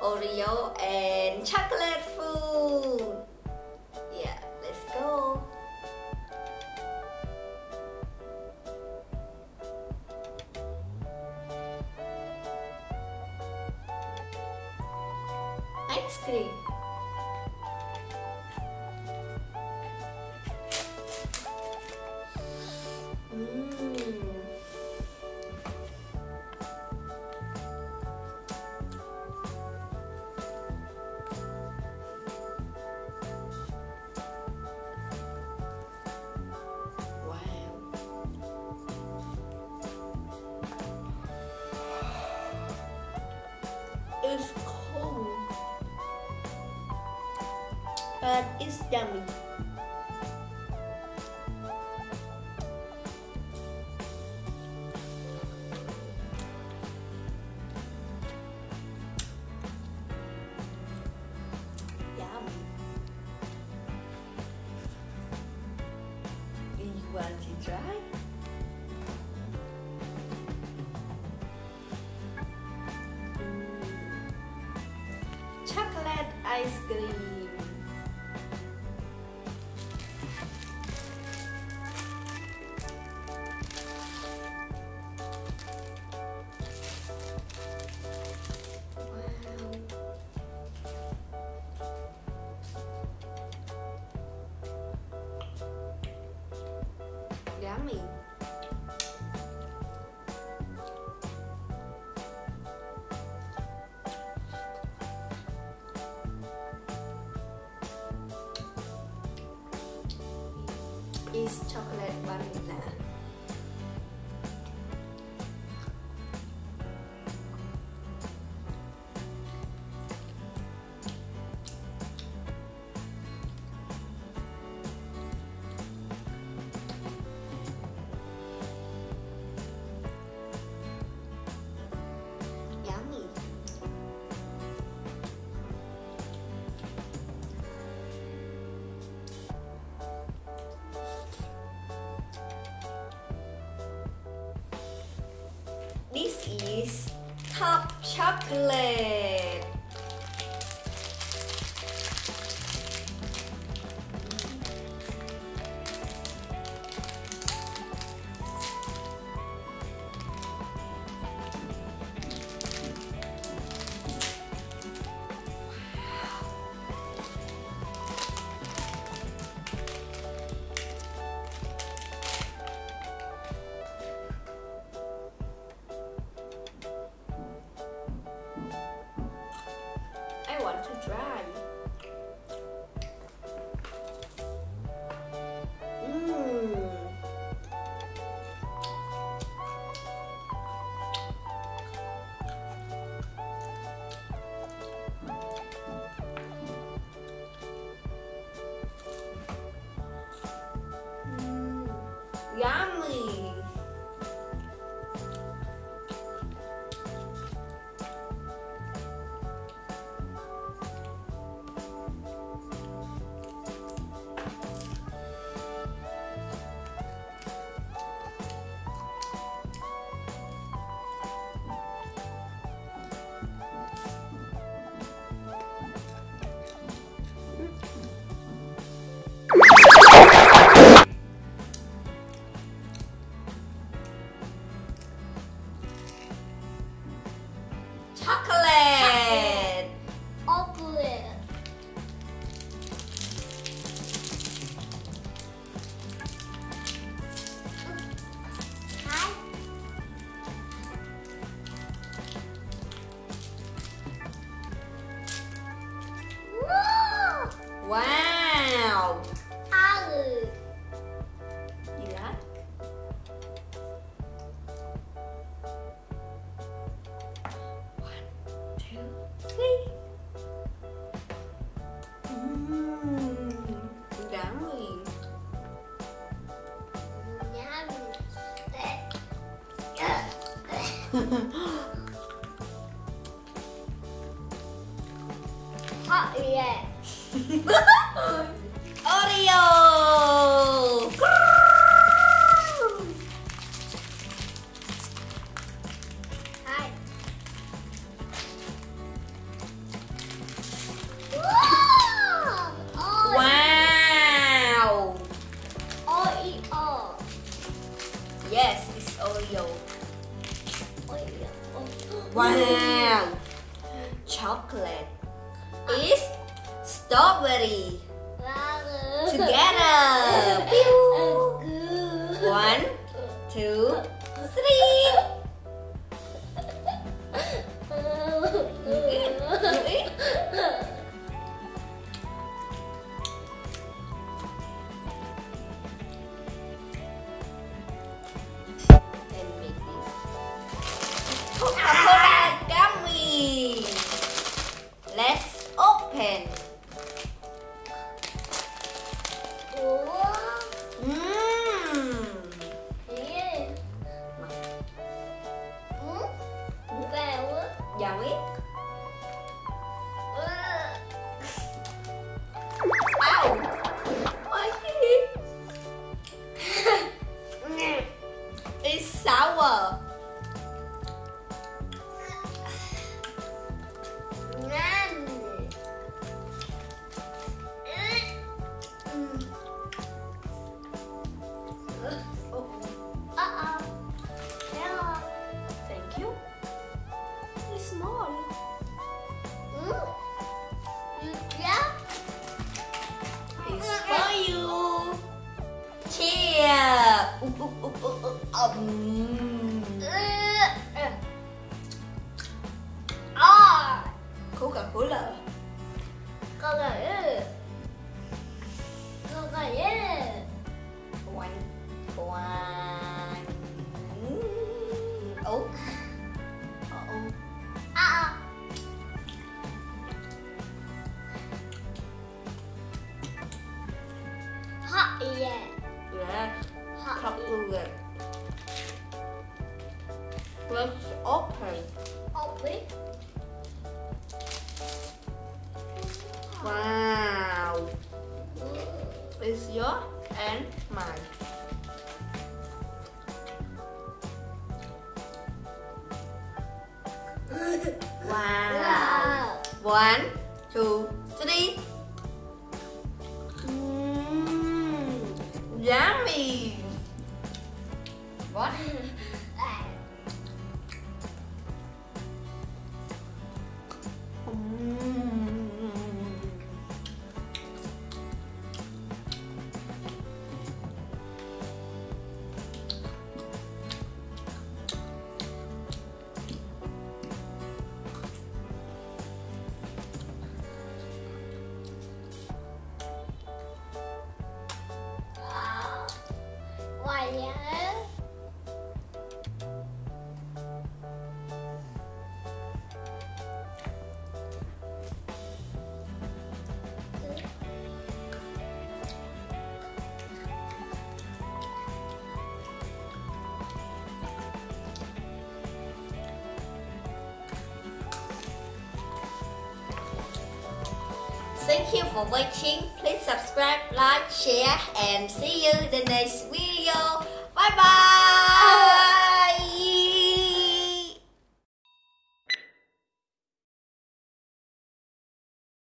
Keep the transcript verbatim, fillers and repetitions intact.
Oreo and chocolate food. Yeah, let's go. Ice cream. It's cold, but it's yummy. Yum. Do you want to try? Chocolate ice cream. Wow. Yummy. Is chocolate vanilla. Yummy. This is top chocolate. I want to try. Mmm. Mm. Yummy. Chocolate. Chocolate. Hi. Woo! Wow. Chocolate. You like? Two, three. Mmm, yummy. Hot yeah. Oreo. Hi. strawberry. Together. One, two, three. You eat. You eat. And make this Coca-Cola gummy. Let's open. Mmm. Yummy. Ow. My teeth. It's sour. Thank you. It's small. It's for you. Cheers. Ooh, ooh, ooh, ooh, ooh. Um. Coca-Cola. One, one. Mm. Oh. Uh-oh. Yeah. Chocolate. Let's open. Wow. It's yours and mine. Wow. One, two, three. Mmm. Yummy. What? Thank you for watching. Please subscribe, like, share, and see you in the next video. Bye bye.